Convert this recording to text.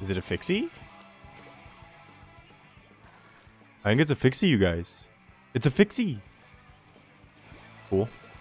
Is it a fixie? I think it's a fixie, you guys. It's a fixie. Cool.